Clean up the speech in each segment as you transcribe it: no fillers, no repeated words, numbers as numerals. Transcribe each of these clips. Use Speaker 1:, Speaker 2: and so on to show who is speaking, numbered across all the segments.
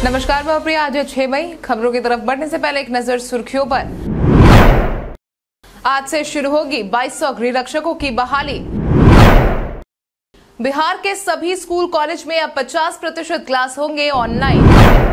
Speaker 1: नमस्कार, मैं प्रिया। आज है 6 मई। खबरों की तरफ बढ़ने से पहले एक नजर सुर्खियों पर। आज से शुरू होगी 2200 गृहरक्षकों की बहाली। बिहार के सभी स्कूल कॉलेज में अब 50% क्लास होंगे ऑनलाइन।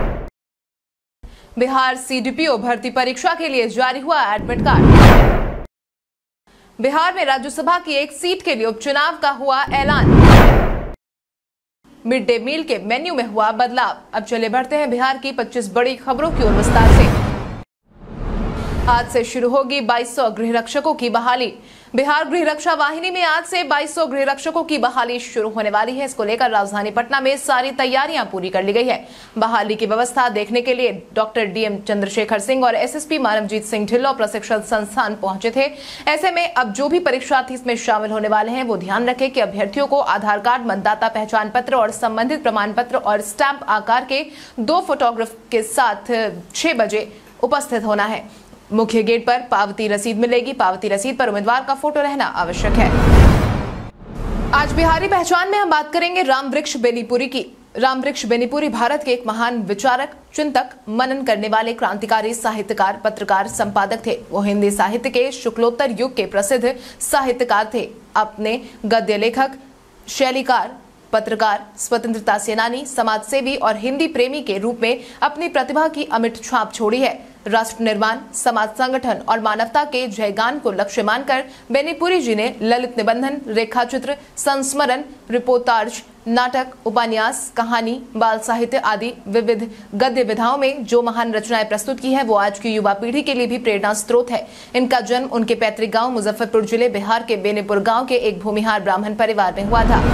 Speaker 1: बिहार सीडीपीओ भर्ती परीक्षा के लिए जारी हुआ एडमिट कार्ड। बिहार में राज्यसभा की एक सीट के लिए उपचुनाव का हुआ ऐलान। मिड डे मील के मेन्यू में हुआ बदलाव। अब चले बढ़ते हैं बिहार की 25 बड़ी खबरों की ओर विस्तार से। आज से शुरू होगी 2200 गृहरक्षकों की बहाली। बिहार गृहरक्षा वाहिनी में आज से 2200 गृहरक्षकों की बहाली शुरू होने वाली है। इसको लेकर राजधानी पटना में सारी तैयारियां पूरी कर ली गई है। बहाली की व्यवस्था देखने के लिए डॉक्टर डीएम चंद्रशेखर सिंह और एसएसपी मानवजीत सिंह ढिल्लों प्रशिक्षण संस्थान पहुंचे थे। ऐसे में अब जो भी परीक्षार्थी इसमें शामिल होने वाले हैं वो ध्यान रखें कि अभ्यर्थियों को आधार कार्ड, मतदाता पहचान पत्र और संबंधित प्रमाण पत्र और स्टैंप आकार के 2 फोटोग्राफ के साथ 6 बजे उपस्थित होना है। मुख्य गेट पर पावती रसीद मिलेगी। पावती रसीद पर उम्मीदवार का फोटो रहना आवश्यक है। आज बिहारी पहचान में हम बात करेंगे रामवृक्ष बेनीपुरी की। रामवृक्ष बेनीपुरी भारत के एक महान विचारक, चिंतक, मनन करने वाले क्रांतिकारी साहित्यकार, पत्रकार, संपादक थे। वो हिंदी साहित्य के शुक्लोत्तर युग के प्रसिद्ध साहित्यकार थे। अपने गद्य लेखक, शैलीकार, पत्रकार, स्वतंत्रता सेनानी, समाजसेवी और हिंदी प्रेमी के रूप में अपनी प्रतिभा की अमिट छाप छोड़ी है। राष्ट्र निर्माण, समाज संगठन और मानवता के जयगान को लक्ष्य मानकर बेनीपुरी जी ने ललित निबंधन, रेखाचित्र, संस्मरण, रिपोर्टाज, नाटक, उपन्यास, कहानी, बाल साहित्य आदि विविध गद्य विधाओं में जो महान रचनाएं प्रस्तुत की है वो आज की युवा पीढ़ी के लिए भी प्रेरणा स्रोत है। इनका जन्म उनके पैतृक गांव मुजफ्फरपुर जिले बिहार के बेनीपुर गांव के एक भूमिहार ब्राह्मण परिवार में हुआ था।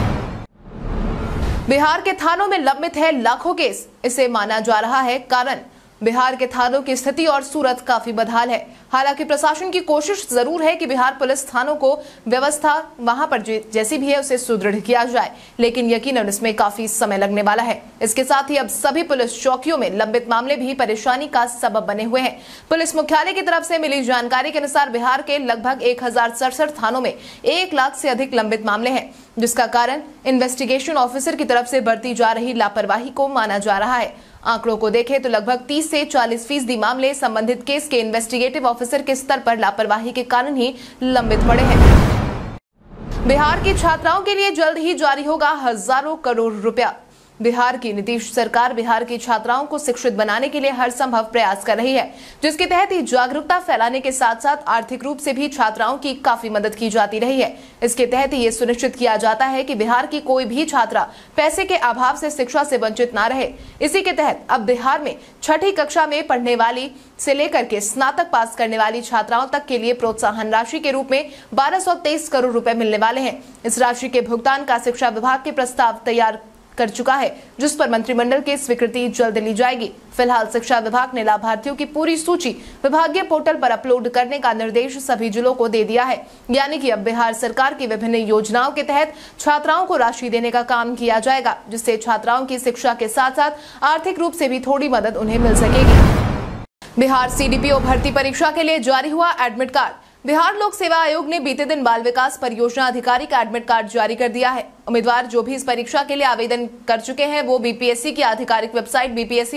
Speaker 1: बिहार के थानों में लंबित है लाखों केस। इसे माना जा रहा है कारण बिहार के थानों की स्थिति और सूरत काफी बदहाल है। हालांकि प्रशासन की कोशिश जरूर है कि बिहार पुलिस थानों को व्यवस्था वहां पर जैसी भी है उसे सुदृढ़ किया जाए, लेकिन यकीनन इसमें काफी समय लगने वाला है। इसके साथ ही अब सभी पुलिस चौकियों में लंबित मामले भी परेशानी का सबब बने हुए हैं। पुलिस मुख्यालय की तरफ से मिली जानकारी के अनुसार बिहार के लगभग 1067 थानों में 1 लाख से अधिक लंबित मामले हैं, जिसका कारण इन्वेस्टिगेशन ऑफिसर की तरफ से बरती जा रही लापरवाही को माना जा रहा है। आंकड़ों को देखें तो लगभग 30 से 40% मामले संबंधित केस के इन्वेस्टिगेटिव ऑफिसर के स्तर पर लापरवाही के कारण ही लंबित पड़े हैं। बिहार की छात्राओं के लिए जल्द ही जारी होगा हजारों करोड़ रुपया। बिहार की नीतीश सरकार बिहार की छात्राओं को शिक्षित बनाने के लिए हर संभव प्रयास कर रही है, जिसके तहत ही जागरूकता फैलाने के साथ साथ आर्थिक रूप से भी छात्राओं की काफी मदद की जाती रही है। इसके तहत ही ये सुनिश्चित किया जाता है कि बिहार की कोई भी छात्रा पैसे के अभाव से शिक्षा से वंचित न रहे। इसी के तहत अब बिहार में 6ठी कक्षा में पढ़ने वाली से लेकर के स्नातक पास करने वाली छात्राओं तक के लिए प्रोत्साहन राशि के रूप में 1223 करोड़ रुपए मिलने वाले हैं। इस राशि के भुगतान का शिक्षा विभाग के प्रस्ताव तैयार कर चुका है, जिस पर मंत्रिमंडल की स्वीकृति जल्द ली जाएगी। फिलहाल शिक्षा विभाग ने लाभार्थियों की पूरी सूची विभागीय पोर्टल पर अपलोड करने का निर्देश सभी जिलों को दे दिया है। यानी कि अब बिहार सरकार की विभिन्न योजनाओं के तहत छात्राओं को राशि देने का काम किया जाएगा, जिससे छात्राओं की शिक्षा के साथ साथ आर्थिक रूप से भी थोड़ी मदद उन्हें मिल सकेगी। बिहार सीडीपीओ भर्ती परीक्षा के लिए जारी हुआ एडमिट कार्ड। बिहार लोक सेवा आयोग ने बीते दिन बाल विकास परियोजना अधिकारी का एडमिट कार्ड जारी कर दिया है। उम्मीदवार जो भी इस परीक्षा के लिए आवेदन कर चुके हैं वो बीपीएससी की आधिकारिक वेबसाइट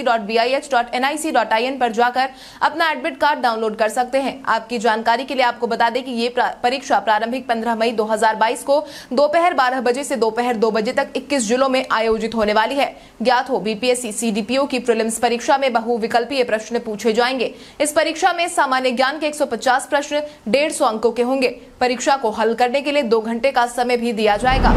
Speaker 1: bpsc.bih.nic.in पर जाकर अपना एडमिट कार्ड डाउनलोड कर सकते हैं। आपकी जानकारी के लिए आपको बता दें कि ये परीक्षा प्रारंभिक 15 मई 2022 को दोपहर 12 बजे से दोपहर 2 बजे तक 21 जिलों में आयोजित होने वाली है। ज्ञात हो, बीपीएससी सीडीपीओ की प्रीलिम्स परीक्षा में बहुविकल्पीय प्रश्न पूछे जाएंगे। इस परीक्षा में सामान्य ज्ञान के 150 प्रश्न 150 अंकों के होंगे। परीक्षा को हल करने के लिए 2 घंटे का समय भी दिया जाएगा।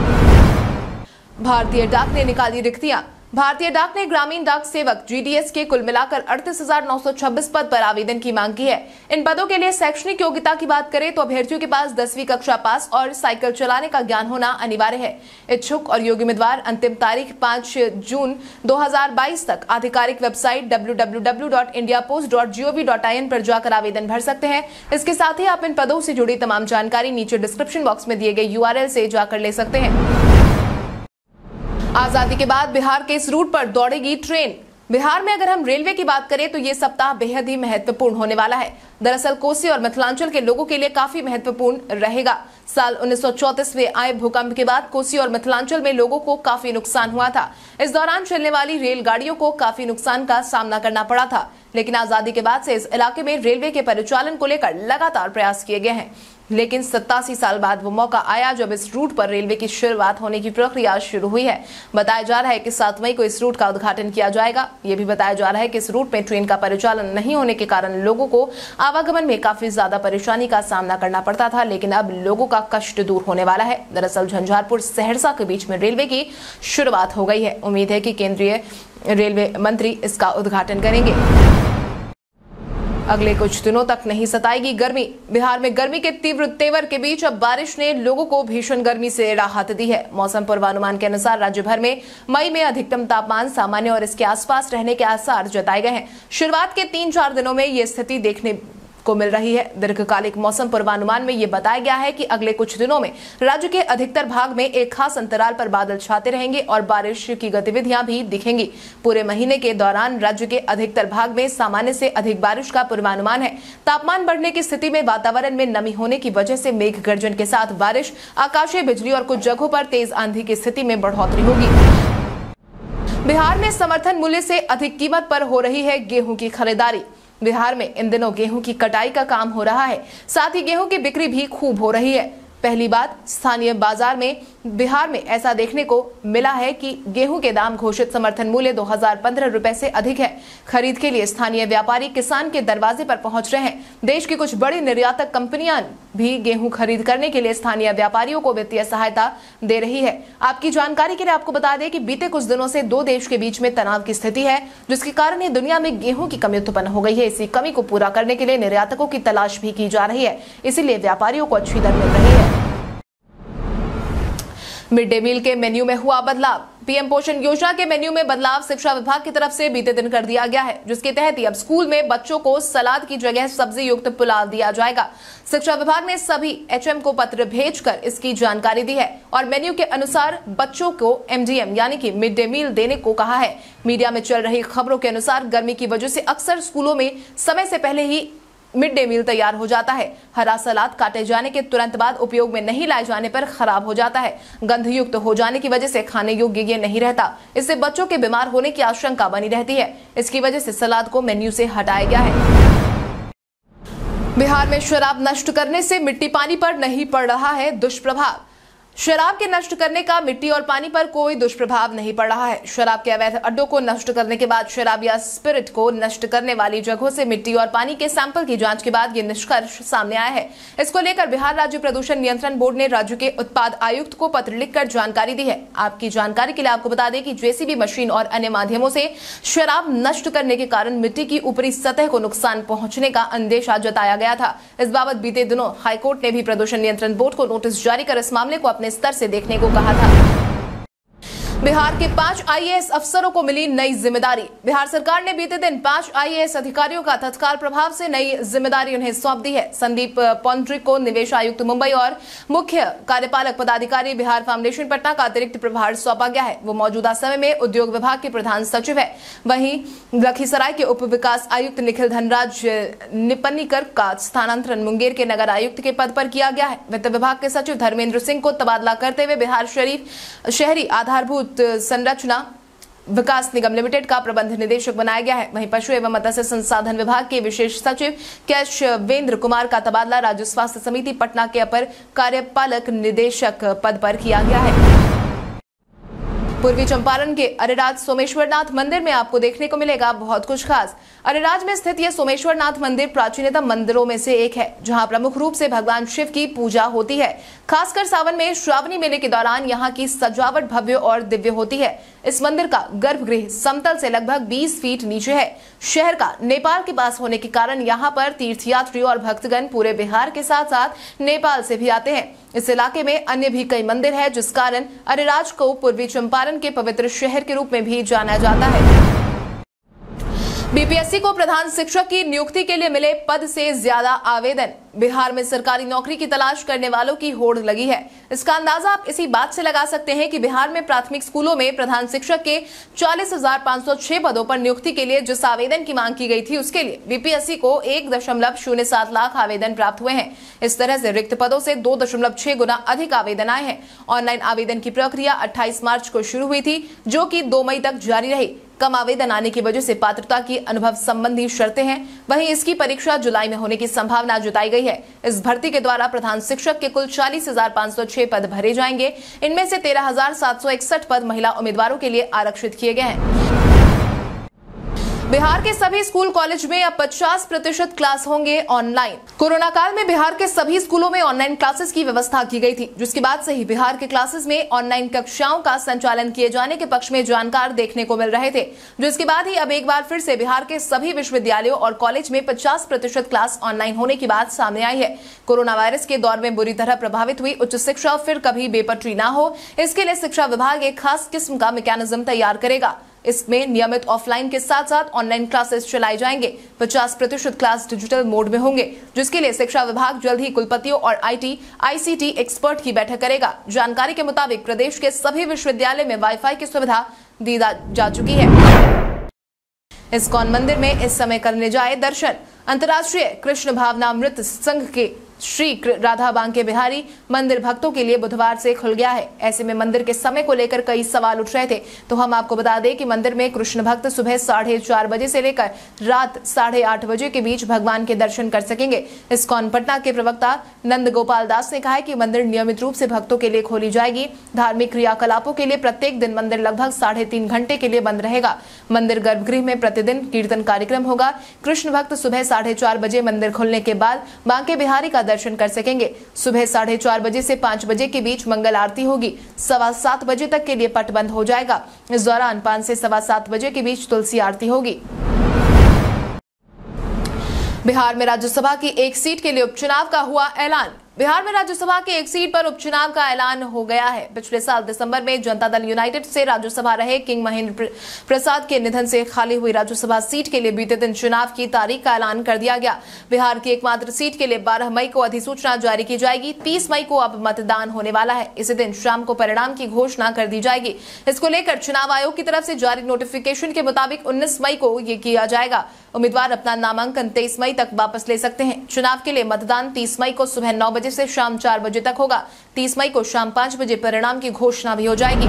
Speaker 1: भारतीय डाक ने निकाली रिक्तियां। भारतीय डाक ने ग्रामीण डाक सेवक जीडीएस के कुल मिलाकर 38,926 पद पर आवेदन की मांग की है। इन पदों के लिए शैक्षणिक योग्यता की बात करें तो अभ्यर्थियों के पास 10वीं कक्षा पास और साइकिल चलाने का ज्ञान होना अनिवार्य है। इच्छुक और योग्य उम्मीदवार अंतिम तारीख 5 जून 2022 तक आधिकारिक वेबसाइट www.indiapost.gov.in पर जाकर आवेदन भर सकते हैं। इसके साथ ही आप इन पदों से जुड़ी तमाम जानकारी नीचे डिस्क्रिप्शन बॉक्स में दिए गए URL से जाकर ले सकते हैं। आजादी के बाद बिहार के इस रूट पर दौड़ेगी ट्रेन। बिहार में अगर हम रेलवे की बात करें तो ये सप्ताह बेहद ही महत्वपूर्ण होने वाला है। दरअसल कोसी और मिथिलांचल के लोगों के लिए काफी महत्वपूर्ण रहेगा। साल 1934 में आए भूकंप के बाद कोसी और मिथिलांचल में लोगों को काफी नुकसान हुआ था। इस दौरान चलने वाली रेलगाड़ियों को काफी नुकसान का सामना करना पड़ा था, लेकिन आजादी के बाद से इस इलाके में रेलवे के परिचालन को लेकर लगातार प्रयास किए गए हैं। लेकिन 87 साल बाद वो मौका आया जब इस रूट पर रेलवे की शुरुआत होने की प्रक्रिया शुरू हुई है। बताया जा रहा है कि 7 मई को इस रूट का उद्घाटन किया जाएगा। ये भी बताया जा रहा है कि इस रूट में ट्रेन का परिचालन नहीं होने के कारण लोगों को आवागमन में काफी ज्यादा परेशानी का सामना करना पड़ता था, लेकिन अब लोगों का कष्ट दूर होने वाला है। दरअसल झंझारपुर सहरसा के बीच में रेलवे की शुरुआत हो गई है। उम्मीद है कि केंद्रीय रेलवे मंत्री इसका उद्घाटन करेंगे। अगले कुछ दिनों तक नहीं सताएगी गर्मी। बिहार में गर्मी के तीव्र तेवर के बीच अब बारिश ने लोगों को भीषण गर्मी से राहत दी है। मौसम पूर्वानुमान के अनुसार राज्य भर में मई में अधिकतम तापमान सामान्य और इसके आसपास रहने के आसार जताए गए हैं। शुरुआत के 3-4 दिनों में ये स्थिति देखने को मिल रही है। दीर्घकालिक मौसम पूर्वानुमान में ये बताया गया है कि अगले कुछ दिनों में राज्य के अधिकतर भाग में एक खास अंतराल पर बादल छाते रहेंगे और बारिश की गतिविधियां भी दिखेंगी। पूरे महीने के दौरान राज्य के अधिकतर भाग में सामान्य से अधिक बारिश का पूर्वानुमान है। तापमान बढ़ने की स्थिति में वातावरण में नमी होने की वजह से मेघ गर्जन के साथ बारिश, आकाशीय बिजली और कुछ जगहों पर तेज आंधी की स्थिति में बढ़ोतरी होगी। बिहार में समर्थन मूल्य से अधिक कीमत पर हो रही है गेहूं की खरीदारी। बिहार में इन दिनों गेहूं की कटाई का काम हो रहा है, साथ ही गेहूं की बिक्री भी खूब हो रही है। पहली बात, स्थानीय बाजार में बिहार में ऐसा देखने को मिला है कि गेहूं के दाम घोषित समर्थन मूल्य 2015 रुपए से अधिक है। खरीद के लिए स्थानीय व्यापारी किसान के दरवाजे पर पहुंच रहे हैं। देश की कुछ बड़ी निर्यातक कंपनियां भी गेहूं खरीद करने के लिए स्थानीय व्यापारियों को वित्तीय सहायता दे रही है। आपकी जानकारी के लिए आपको बता दें कि बीते कुछ दिनों से दो देश के बीच में तनाव की स्थिति है, जिसके कारण दुनिया में गेहूं की कमी उत्पन्न हो गई है। इसी कमी को पूरा करने के लिए निर्यातकों की तलाश भी की जा रही है, इसीलिए व्यापारियों को अच्छी दर मिल रही है। मिड डे मील के मेन्यू में हुआ बदलाव। पीएम पोषण योजना के मेन्यू में बदलाव शिक्षा विभाग की तरफ से बीते दिन कर दिया गया है, जिसके तहत अब स्कूल में बच्चों को सलाद की जगह सब्जी युक्त पुलाव दिया जाएगा। शिक्षा विभाग ने सभी एचएम को पत्र भेजकर इसकी जानकारी दी है और मेन्यू के अनुसार बच्चों को एमडीएम यानी कि मिड डे मील देने को कहा है। मीडिया में चल रही खबरों के अनुसार गर्मी की वजह से अक्सर स्कूलों में समय से पहले ही मिड डे मील तैयार हो जाता है। हरा सलाद काटे जाने के तुरंत बाद उपयोग में नहीं लाए जाने पर खराब हो जाता है। गंधयुक्त हो जाने की वजह से खाने योग्य ये नहीं रहता। इससे बच्चों के बीमार होने की आशंका बनी रहती है। इसकी वजह से सलाद को मेन्यू से हटाया गया है। बिहार में शराब नष्ट करने से मिट्टी पानी पर नहीं पड़ रहा है दुष्प्रभाव। शराब के नष्ट करने का मिट्टी और पानी पर कोई दुष्प्रभाव नहीं पड़ रहा है। शराब के अवैध अड्डों को नष्ट करने के बाद शराब या स्पिरिट को नष्ट करने वाली जगहों से मिट्टी और पानी के सैंपल की जांच के बाद ये निष्कर्ष सामने आया है। इसको लेकर बिहार राज्य प्रदूषण नियंत्रण बोर्ड ने राज्य के उत्पाद आयुक्त को पत्र लिखकर जानकारी दी है। आपकी जानकारी के लिए आपको बता दें कि जेसीबी मशीन और अन्य माध्यमों से शराब नष्ट करने के कारण मिट्टी की ऊपरी सतह को नुकसान पहुंचने का अंदेशा जताया गया था। इस बाबत बीते दिनों हाईकोर्ट ने भी प्रदूषण नियंत्रण बोर्ड को नोटिस जारी कर इस मामले को अपने स्तर से देखने को कहा था। बिहार के 5 आईएएस अफसरों को मिली नई जिम्मेदारी। बिहार सरकार ने बीते दिन 5 आईएएस अधिकारियों का तत्काल प्रभाव से नई जिम्मेदारी उन्हें सौंप दी है। संदीप पौंड्रिक को निवेश आयुक्त मुंबई और मुख्य कार्यपालक पदाधिकारी बिहार फाउंडेशन पटना का अतिरिक्त प्रभार सौंपा गया है। वो मौजूदा समय में उद्योग विभाग के प्रधान सचिव है। वहीं लखीसराय के उप विकास आयुक्त निखिल धनराज निपन्नीकर का स्थानांतरण मुंगेर के नगर आयुक्त के पद पर किया गया है। वित्त विभाग के सचिव धर्मेंद्र सिंह को तबादला करते हुए बिहार शहरी आधारभूत संरचना विकास निगम लिमिटेड का प्रबंध निदेशक बनाया गया है। वहीं पशु एवं मत्स्य संसाधन विभाग के विशेष सचिव कैशवेंद्र कुमार का तबादला राज्य स्वास्थ्य समिति पटना के अपर कार्यपालक निदेशक पद पर किया गया है। पूर्वी चंपारण के अरेराज सोमेश्वरनाथ मंदिर में आपको देखने को मिलेगा बहुत कुछ खास। अरेराज में स्थित यह सोमेश्वरनाथ मंदिर प्राचीनतम मंदिरों में से एक है, जहां प्रमुख रूप से भगवान शिव की पूजा होती है। खासकर सावन में श्रावणी मेले के दौरान यहाँ की सजावट भव्य और दिव्य होती है। इस मंदिर का गर्भगृह समतल से लगभग 20 फीट नीचे है। शहर का नेपाल के पास होने के कारण यहाँ पर तीर्थयात्री और भक्तगण पूरे बिहार के साथ साथ नेपाल से भी आते हैं। इस इलाके में अन्य भी कई मंदिर है, जिस कारण अरेराज को पूर्वी चंपारण के पवित्र शहर के रूप में भी जाना जाता है। बीपीएससी को प्रधान शिक्षक की नियुक्ति के लिए मिले पद से ज्यादा आवेदन। बिहार में सरकारी नौकरी की तलाश करने वालों की होड़ लगी है। इसका अंदाजा आप इसी बात से लगा सकते हैं कि बिहार में प्राथमिक स्कूलों में प्रधान शिक्षक के 40,506 पदों पर नियुक्ति के लिए जिस आवेदन की मांग की गई थी, उसके लिए बीपीएससी को 1.07 लाख आवेदन प्राप्त हुए हैं। इस तरह से रिक्त पदों से 2.6 गुना अधिक आवेदन आए हैं। ऑनलाइन आवेदन की प्रक्रिया 28 मार्च को शुरू हुई थी, जो कि 2 मई तक जारी रही। कम आवेदन आने की वजह से पात्रता की अनुभव संबंधी शर्तें हैं। वहीं इसकी परीक्षा जुलाई में होने की संभावना जताई गई है। इस भर्ती के द्वारा प्रधान शिक्षक के कुल 40,506 पद भरे जाएंगे। इनमें से 13,761 पद महिला उम्मीदवारों के लिए आरक्षित किए गए हैं। बिहार के सभी स्कूल कॉलेज में अब 50% क्लास होंगे ऑनलाइन। कोरोना काल में बिहार के सभी स्कूलों में ऑनलाइन क्लासेस की व्यवस्था की गई थी, जिसके बाद से ही बिहार के क्लासेस में ऑनलाइन कक्षाओं का संचालन किए जाने के पक्ष में जानकार देखने को मिल रहे थे, जिसके बाद ही अब एक बार फिर से बिहार के सभी विश्वविद्यालयों और कॉलेज में 50% क्लास ऑनलाइन होने की बात सामने आई है। कोरोना वायरस के दौर में बुरी तरह प्रभावित हुई उच्च शिक्षा फिर कभी बेपटरी न हो, इसके लिए शिक्षा विभाग एक खास किस्म का मैकेनिज्म तैयार करेगा। इसमें नियमित ऑफलाइन के साथ साथ ऑनलाइन क्लासेस चलाए जाएंगे। 50% क्लास डिजिटल मोड में होंगे, जिसके लिए शिक्षा विभाग जल्द ही कुलपतियों और आईसीटी एक्सपर्ट की बैठक करेगा। जानकारी के मुताबिक प्रदेश के सभी विश्वविद्यालय में वाईफाई की सुविधा दी जा चुकी है। इस्कॉन मंदिर में इस समय करने जाए दर्शन। अंतर्राष्ट्रीय कृष्ण भावनामृत संघ के श्री राधा बांके बिहारी मंदिर भक्तों के लिए बुधवार से खुल गया है। ऐसे में मंदिर के समय को लेकर कई सवाल उठ रहे थे, तो हम आपको बता दें कि मंदिर में कृष्ण भक्त सुबह 4:30 बजे से लेकर रात 8:30 बजे के बीच भगवान के दर्शन कर सकेंगे। इस्कॉन पटना के प्रवक्ता नंद गोपाल दास ने कहा है कि मंदिर नियमित रूप से भक्तों के लिए खोली जाएगी। धार्मिक क्रियाकलापों के लिए प्रत्येक दिन मंदिर लगभग 3.5 घंटे के लिए बंद रहेगा। मंदिर गर्भगृह में प्रतिदिन कीर्तन कार्यक्रम होगा। कृष्ण भक्त सुबह 4:30 बजे मंदिर खुलने के बाद बांके बिहारी का दर्शन कर सकेंगे। सुबह 4:30 बजे से 5 बजे के बीच मंगल आरती होगी। 7:15 बजे तक के लिए पट बंद हो जाएगा। इस दौरान 5 से 7:15 बजे के बीच तुलसी आरती होगी। बिहार में राज्यसभा की एक सीट के लिए उपचुनाव का हुआ ऐलान। बिहार में राज्यसभा की एक सीट पर उपचुनाव का ऐलान हो गया है। पिछले साल दिसंबर में जनता दल यूनाइटेड से राज्यसभा रहे किंग महेंद्र प्रसाद के निधन से खाली हुई राज्यसभा सीट के लिए बीते दिन चुनाव की तारीख का ऐलान कर दिया गया। बिहार की एकमात्र सीट के लिए 12 मई को अधिसूचना जारी की जाएगी। 30 मई को अब मतदान होने वाला है। इसी दिन शाम को परिणाम की घोषणा कर दी जाएगी। इसको लेकर चुनाव आयोग की तरफ से जारी नोटिफिकेशन के मुताबिक 19 मई को ये किया जाएगा। उम्मीदवार अपना नामांकन 23 मई तक वापस ले सकते हैं। चुनाव के लिए मतदान 30 मई को सुबह 9 बजे से शाम 4 बजे तक होगा। 30 मई को शाम 5 बजे परिणाम की घोषणा भी हो जाएगी।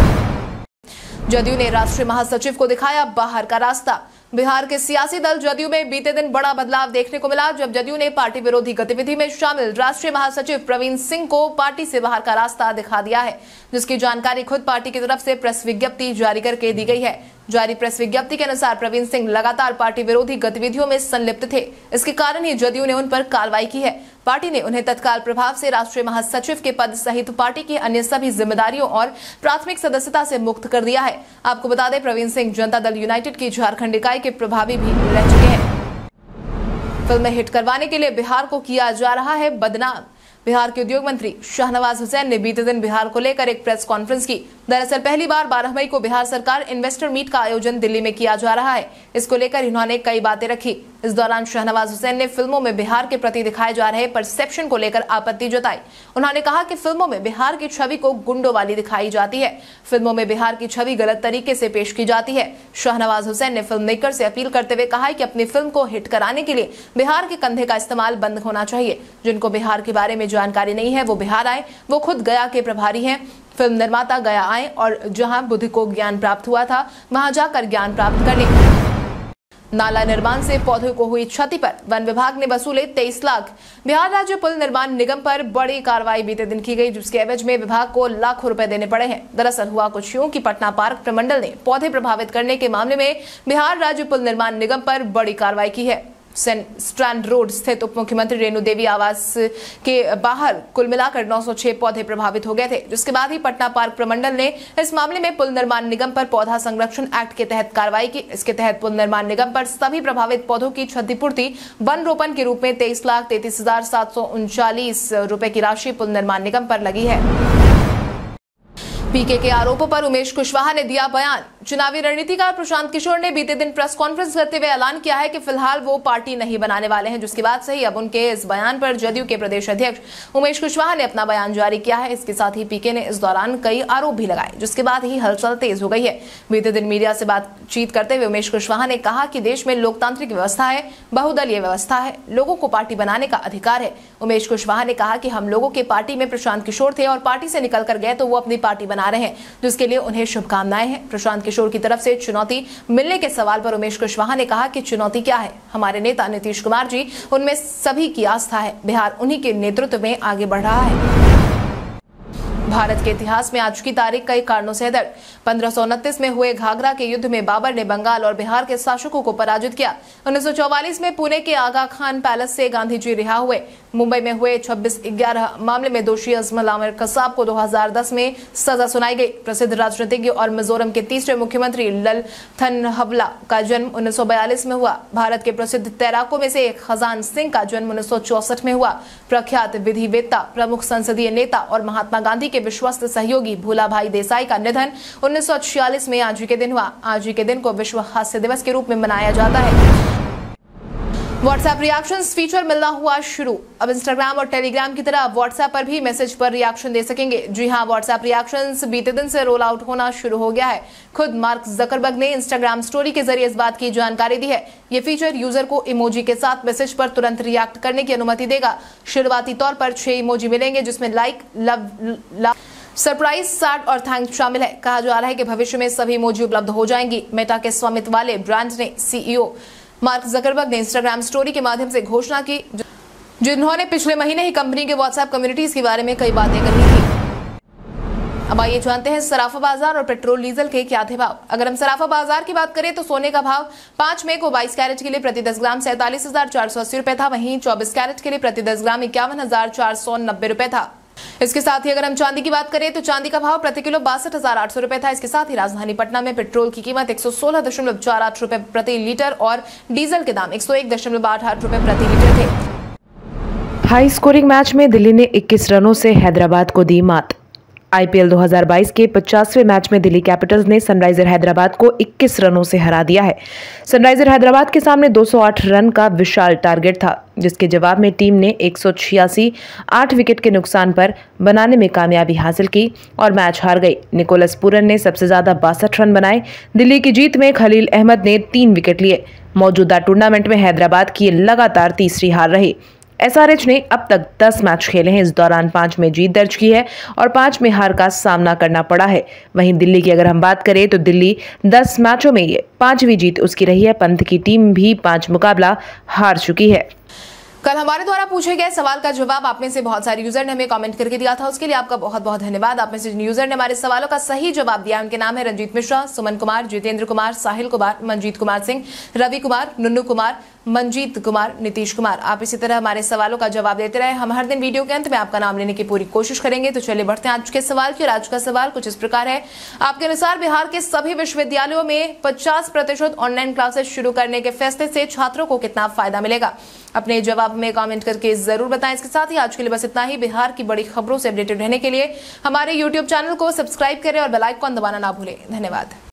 Speaker 1: जदयू ने राष्ट्रीय महासचिव को दिखाया बाहर का रास्ता। बिहार के सियासी दल जदयू में बीते दिन बड़ा बदलाव देखने को मिला, जब जदयू ने पार्टी विरोधी गतिविधि में शामिल राष्ट्रीय महासचिव प्रवीण सिंह को पार्टी से बाहर का रास्ता दिखा दिया है, जिसकी जानकारी खुद पार्टी की तरफ से प्रेस विज्ञप्ति जारी करके दी गई है। जारी प्रेस विज्ञप्ति के अनुसार प्रवीण सिंह लगातार पार्टी विरोधी गतिविधियों में संलिप्त थे। इसके कारण ही जदयू ने उन पर कार्रवाई की है। पार्टी ने उन्हें तत्काल प्रभाव से राष्ट्रीय महासचिव के पद सहित पार्टी की अन्य सभी जिम्मेदारियों और प्राथमिक सदस्यता से मुक्त कर दिया है। आपको बता दें, प्रवीण सिंह जनता दल यूनाइटेड की झारखंड इकाई के प्रभारी भी रह चुके हैं। फिल्में हिट करवाने के लिए बिहार को किया जा रहा है बदनाम। बिहार के उद्योग मंत्री शाहनवाज हुसैन ने बीते दिन बिहार को लेकर एक प्रेस कॉन्फ्रेंस की। दरअसल पहली बार 12 मई को बिहार सरकार इन्वेस्टर मीट का आयोजन दिल्ली में किया जा रहा है। इसको लेकर इन्होंने कई बातें रखी। इस दौरान शाहनवाज हुसैन ने फिल्मों में बिहार के प्रति दिखाए जा रहे परसेप्शन को लेकर आपत्ति जताई। उन्होंने कहा कि फिल्मों में बिहार की छवि को गुंडों वाली दिखाई जाती है। फिल्मों में बिहार की छवि गलत तरीके से पेश की जाती है। शाहनवाज हुसैन ने फिल्म मेकर से अपील करते हुए कहा कि अपनी फिल्म को हिट कराने के लिए बिहार के कंधे का इस्तेमाल बंद होना चाहिए। जिनको बिहार के बारे में जानकारी नहीं है वो बिहार आए। वो खुद गया के प्रभारी हैं। फिल्म निर्माता गया आए और जहां बुद्ध को ज्ञान प्राप्त हुआ था वहां जाकर ज्ञान प्राप्त करने। नाला निर्माण से पौधों को हुई क्षति पर वन विभाग ने वसूले 23 लाख। बिहार राज्य पुल निर्माण निगम पर बड़ी कार्रवाई बीते दिन की गई, जिसके एवज में विभाग को लाखों रुपए देने पड़े हैं। दरअसल हुआ कुछ यूं कि पटना पार्क प्रमंडल ने पौधे प्रभावित करने के मामले में बिहार राज्य पुल निर्माण निगम पर बड़ी कार्रवाई की है। स्ट्रैंड रोड स्थित उप मुख्यमंत्री रेणु देवी आवास के बाहर कुल मिलाकर 906 पौधे प्रभावित हो गए थे, जिसके बाद ही पटना पार्क प्रमंडल ने इस मामले में पुल निर्माण निगम पर पौधा संरक्षण एक्ट के तहत कार्रवाई की। इसके तहत पुल निर्माण निगम पर सभी प्रभावित पौधों की क्षतिपूर्ति वन रोपण के रूप में 23,33,739 रुपए की राशि पुल निर्माण निगम पर लगी है। पीके के आरोपों पर उमेश कुशवाहा ने दिया बयान। चुनावी रणनीतिकार प्रशांत किशोर ने बीते दिन प्रेस कॉन्फ्रेंस करते हुए ऐलान किया है कि फिलहाल वो पार्टी नहीं बनाने वाले हैं, जिसकी बात सही। अब उनके इस बयान पर जदयू के प्रदेश अध्यक्ष उमेश कुशवाहा ने अपना बयान जारी किया है। इसके साथ ही पीके ने इस दौरान कई आरोप भी लगाए, जिसके बाद ही हलचल तेज हो गई है। बीते दिन मीडिया से बातचीत करते हुए उमेश कुशवाहा ने कहा कि देश में लोकतांत्रिक व्यवस्था है, बहुदलीय व्यवस्था है, लोगों को पार्टी बनाने का अधिकार है। उमेश कुशवाहा ने कहा कि हम लोगों के पार्टी में प्रशांत किशोर थे और पार्टी से निकल कर गए तो वो अपनी पार्टी बना रहे हैं, जिसके लिए उन्हें शुभकामनाएं हैं। प्रशांत किशोर की तरफ से चुनौती मिलने के सवाल पर उमेश कुशवाहा ने कहा कि चुनौती क्या है, हमारे नेता नीतीश कुमार जी, उनमें सभी की आस्था है, बिहार उन्हीं के नेतृत्व में आगे बढ़ रहा है। भारत के इतिहास में आज की तारीख कई कारणों से दर्द। 1529 में हुए घाघरा के युद्ध में बाबर ने बंगाल और बिहार के शासकों को पराजित किया। 1944 में पुणे के आगा खान पैलेस से गांधी जी रिहा हुए। मुंबई में हुए 26/11 मामले में दोषी अजमल आमिर कसाब को 2010 में सजा सुनाई गई। प्रसिद्ध राजनीतिज्ञ और मिजोरम के तीसरे मुख्यमंत्री ललथनहवला का जन्म 1942 में हुआ। भारत के प्रसिद्ध तैराकों में से एक खजान सिंह का जन्म 1964 में हुआ। प्रख्यात विधिवेत्ता, प्रमुख संसदीय नेता और महात्मा गांधी के विश्वस्त सहयोगी भोलाभाई देसाई का निधन 1946 में आज ही के दिन हुआ। आज ही के दिन को विश्व हास्य दिवस के रूप में मनाया जाता है। व्हाट्सएप रिएक्शंस फीचर मिलना हुआ शुरू। अब इंस्टाग्राम और टेलीग्राम की तरह व्हाट्सएप पर भी मैसेज पर रिएक्शन दे सकेंगे। जी हां, व्हाट्सएप रिएक्शंस बीते दिन से रोल आउट होना शुरू हो गया है। खुद मार्क जकरबर्ग ने इंस्टाग्राम स्टोरी के जरिए इस बात की जानकारी दी है। ये फीचर यूजर को इमोजी के साथ मैसेज पर तुरंत रिएक्ट करने की अनुमति देगा। शुरुआती तौर पर 6 इमोजी मिलेंगे, जिसमें लाइक, लव, सरप्राइज, सैड और थैंक्स शामिल है। कहा जा रहा है कि भविष्य में सभी इमोजी उपलब्ध हो जाएंगी। मेटा के स्वामित्व वाले ब्रांड ने सीईओ मार्क जकरबर्ग ने इंस्टाग्राम स्टोरी के माध्यम से घोषणा की, जिन्होंने पिछले महीने ही कंपनी के व्हाट्सएप कम्युनिटीज के बारे में कई बातें कही थी। अब आइए जानते हैं सराफा बाजार और पेट्रोल डीजल के क्या थे भाव। अगर हम सराफा बाजार की बात करें तो सोने का भाव 5 मई को 22 कैरेट के लिए प्रति 10 ग्राम 47,480 रुपए था। वहीं 24 कैरेट के लिए प्रति 10 ग्राम 51,490 रुपए था। इसके साथ ही अगर हम चांदी की बात करें तो चांदी का भाव प्रति किलो 62,800 रुपए था। इसके साथ ही राजधानी पटना में पेट्रोल की कीमत 116.48 रुपए प्रति लीटर और डीजल के दाम 101.88 रुपए प्रति लीटर थे।
Speaker 2: हाई स्कोरिंग मैच में दिल्ली ने 21 रनों से हैदराबाद को दी मात। आईपीएल 2022 के 50वें मैच में दिल्ली कैपिटल्स ने सनराइजर हैदराबाद को 21 रनों से हरा दिया है। सनराइजर हैदराबाद के सामने 208 रन का विशाल टारगेट था, जिसके जवाब में टीम ने 186 8 विकेट के नुकसान पर बनाने में कामयाबी हासिल की और मैच हार गई। निकोलस पूरन ने सबसे ज्यादा 62 रन बनाए। दिल्ली की जीत में खलील अहमद ने 3 विकेट लिए। मौजूदा टूर्नामेंट में हैदराबाद की लगातार तीसरी हार रही। एसआरएच ने अब तक 10 मैच खेले हैं। इस दौरान 5 में जीत दर्ज की है और 5 में हार का सामना करना पड़ा है। वहीं दिल्ली की अगर हम बात करें तो दिल्ली 10 मैचों में ये 5वीं जीत उसकी रही है। पंत की टीम भी 5 मुकाबला हार चुकी है।
Speaker 1: कल हमारे द्वारा पूछे गए सवाल का जवाब आप में से बहुत सारे यूजर ने हमें कमेंट करके दिया था, उसके लिए आपका बहुत बहुत धन्यवाद। आप में से जिन यूजर ने हमारे सवालों का सही जवाब दिया उनके नाम है रंजीत मिश्रा, सुमन कुमार, जितेंद्र कुमार, साहिल कुमार, मंजीत कुमार सिंह, रवि कुमार, नुन्नू कुमार, मंजीत कुमार, नीतीश कुमार। आप इसी तरह हमारे सवालों का जवाब देते रहे। हम हर दिन वीडियो के अंत में आपका नाम लेने की पूरी कोशिश करेंगे। तो चलिए बढ़ते हैं आज के सवाल की। आज का सवाल कुछ इस प्रकार है, आपके अनुसार बिहार के सभी विश्वविद्यालयों में 50% ऑनलाइन क्लासेस शुरू करने के फैसले से छात्रों को कितना फायदा मिलेगा? अपने जवाब में कमेंट करके जरूर बताएं। इसके साथ ही आज के लिए बस इतना ही। बिहार की बड़ी खबरों से अपडेटेड रहने के लिए हमारे YouTube चैनल को सब्सक्राइब करें और बेल आइकन दबाना ना भूलें। धन्यवाद।